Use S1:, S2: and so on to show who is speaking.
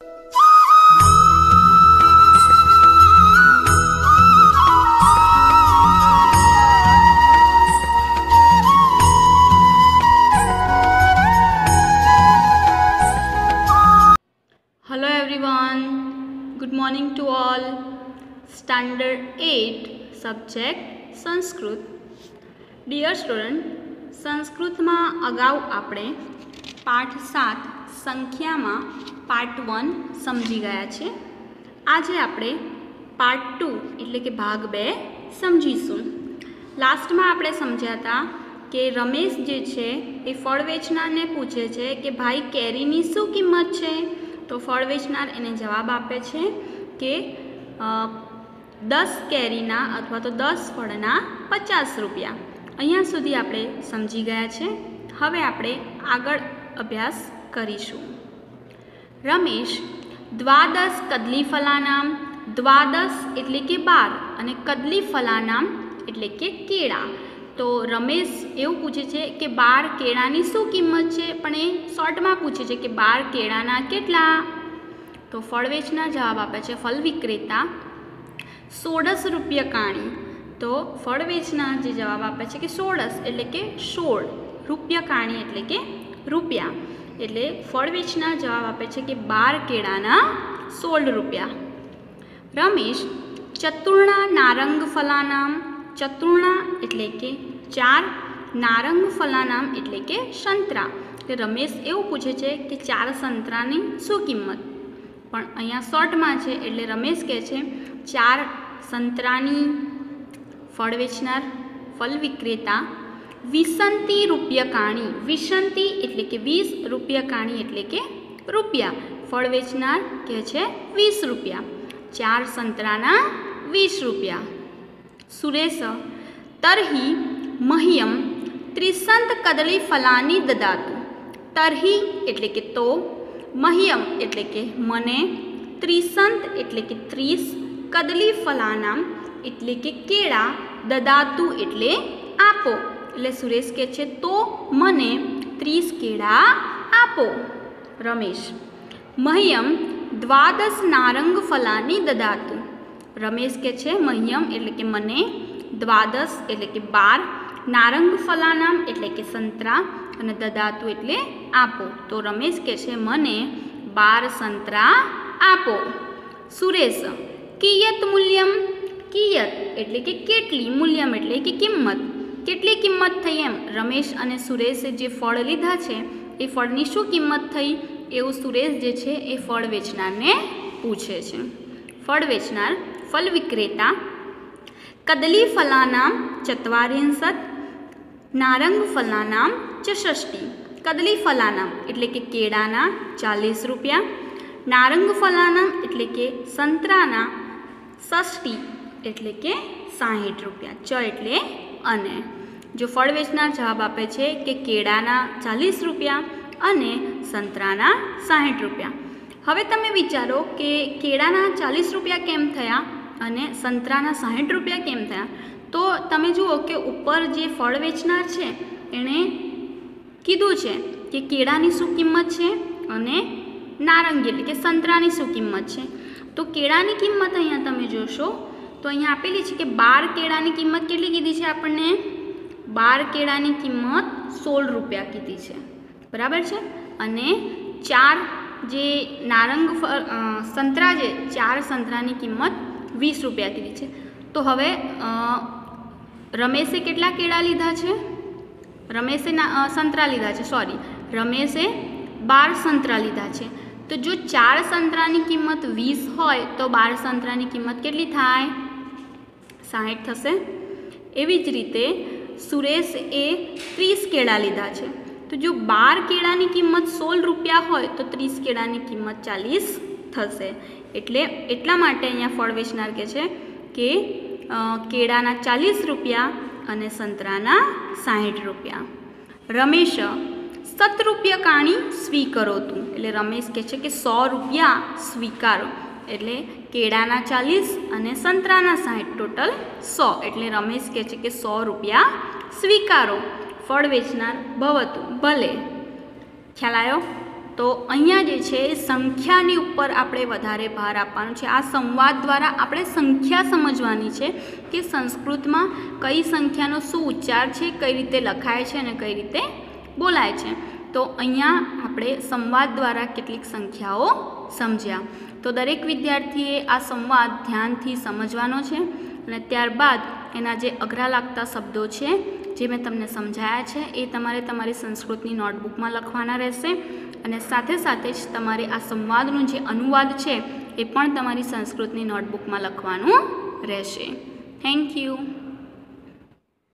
S1: Hello everyone, good morning to all. Standard 8 subject Sanskrit. Dear student, સંસ્કૃતમાં અગાઉ આપણે પાઠ 7 સંખ્યામાં પાર્ટ 1 સમજી ગયા છે. આજે આપણે પાર્ટ 2 એટલે કે ભાગ 2 સમજીશું. લાસ્ટમાં આપણે સમજ્યા હતા કે રમેશ જે છે એ ફળ વેચનારને પૂછે છે કે ભાઈ કેરીની શું કિંમત છે. તો ફળ વેચનાર એને જવાબ આપે છે કે 10 કેરીના અથવા તો 10 ફળના 50 રૂપિયા. અહીંયા સુધી આપણે સમજી ગયા છે. હવે આપણે આગળ અભ્યાસ કરીશું. રમેશ 12 કદલી ફલાનામ, 12 એટલે કે 12 અને કદલી ફલાનામ એટલે કે કેળા. તો રમેશ એવું પૂછે છે કે 12 કેળાની શું કિંમત છે, પણ એ શોર્ટમાં પૂછે છે કે 12 કેળાના કેટલા. તો ફળ વેચનાર જવાબ આપે છે ફળ વિક્રેતા 16 રૂપિયા કાણી. તો ફળ વેચનાર જે જવાબ આપે છે કે 16 એટલે કે 16 રૂપિયા કાણી એટલે કે રૂપિયા. એટલે ફળ વેચનાર જવાબ આપે છે કે 12 કેળાના 16 રૂપિયા. રમેશ ચતુર્ણા નારંગ ફલાનામ, ચતુર્ણા એટલે કે 4, નારંગ ફલાનામ એટલે કે સંતરા. તો રમેશ એવું પૂછે છે કે 4 સંતરાની શું કિંમત, પણ અહીંયા શોર્ટમાં છે એટલે રમેશ કહે છે 4 સંતરાની. ફળ વેચનાર ફળ વિક્રેતા 20 રૂપિયા કાણી, 20 એટલે કે 20 રૂપિયા કાણી એટલે કે રૂપિયા. ફળ વેચનાર કહે છે 20 રૂપિયા. 4 સંતરાના 20 રૂપિયા. સુરેશ તર્હિ મહ્યમ 30 કદલી ફલાની દદાતુ. તર્હિ એટલે કે તો, મહ્યમ એટલે કે મને, 30 એટલે કે 30, કદલી ફલાનામ એટલે કે કેળા, દદાતુ એટલે આપો. એટલે સુરેશ કહે છે તો મને 30 કેળા આપો. રમેશ મહ્યમ 12 નારંગ ફલાની દદાતુ. રમેશ કહે છે મહ્યમ એટલે કે મને, 12 એટલે કે 12, નારંગ ફલાનામ એટલે કે સંતરા અને દદાતુ એટલે આપો. તો રમેશ કહે છે મને 12 સંતરા આપો. સુરેશ કિયત મૂલ્યમ, કિયત એટલે કે કેટલી, મૂલ્યમ એટલે કે કિંમત, કેટલી કિંમત થઈ એમ. રમેશ અને સુરેશે જે ફળ લીધા છે એ ફળની શું કિંમત થઈ એવું સુરેશ જે છે એ ફળ વેચનારને પૂછે છે. ફળ વેચનાર ફળ વિક્રેતા કદલી ફલાનામ 40, નારંગ ફલાનામ 64. કદલી ફલાનામ એટલે કે કેળાના 40 રૂપિયા, નારંગ ફલાનામ એટલે કે સંતરાના 60 એટલે કે 60 રૂપિયા. ચ એટલે અને. જો ફળ વેચનાર જવાબ આપે છે કે કેળાના 40 રૂપિયા અને સંતરાના 60 રૂપિયા. હવે તમે વિચારો કે કેળાના 40 રૂપિયા કેમ થયા અને સંતરાના 60 રૂપિયા કેમ થયા. તો તમે જુઓ કે ઉપર જે ફળ વેચનાર છે એણે કીધું છે કે કેળાની શું કિંમત છે અને નારંગી એટલે કે સંતરાની શું કિંમત છે. તો કેળાની કિંમત અહીંયા તમે જોશો તો અહીંયા આપેલી છે કે 12 કેળાની કિંમત કેટલી કીધી છે આપણને, 12 કેળાની કિંમત 16 રૂપિયા કીધી છે, બરાબર છે. અને 4 જે નારંગ સંતરા છે, 4 સંતરાની કિંમત 20 રૂપિયા કીધી છે. તો હવે રમેશે કેટલા કેળા લીધા છે, રમેશે સંતરા લીધા છે, સોરી રમેશે 12 સંતરા લીધા છે. તો જો 4 સંતરાની કિંમત 20 હોય તો 12 સંતરાની કિંમત કેટલી થાય, 60 થશે. એવી જ રીતે સુરેશ એ 30 કેળા લીધા છે. તો જો 12 કેળાની કિંમત 16 રૂપિયા હોય તો 30 કેળાની કિંમત 40 થશે. એટલે એટલા માટે અહીંયા ફળ વેચનાર કહે છે કે કેળાના 40 રૂપિયા અને સંતરાના 60 રૂપિયા. રમેશ 7 રૂપિયા કાણી સ્વીકારો તું. એટલે રમેશ કહે છે કે 100 રૂપિયા સ્વીકારો. એટલે કેળાના 40 અને સંતરાના 60 ટોટલ 100. એટલે રમેશ કહે છે કે 100 રૂપિયા સ્વીકારો. ફળ વેચનાર ભવતું ભલે. ખ્યાલ આવ્યો? તો અહીંયા જે છે સંખ્યાની ઉપર આપણે વધારે ભાર આપવાનો છે. આ સંવાદ દ્વારા આપણે સંખ્યા સમજવાની છે કે સંસ્કૃતમાં કઈ સંખ્યાનો શું ઉચ્ચાર છે, કઈ રીતે લખાય છે અને કઈ રીતે બોલાય છે. તો અહીંયા આપણે સંવાદ દ્વારા કેટલીક સંખ્યાઓ સમજ્યા. તો દરેક વિદ્યાર્થીએ આ સંવાદ ધ્યાનથી સમજવાનો છે અને ત્યારબાદ એના જે અઘરા લાગતા શબ્દો છે જે મેં તમને સમજાયા છે એ તમારે તમારી સંસ્કૃતની નોટબુકમાં લખવાના રહેશે અને સાથે સાથે જ તમારે આ સંવાદનું જે અનુવાદ છે એ પણ તમારી સંસ્કૃતની નોટબુકમાં લખવાનું રહેશે. Thank you.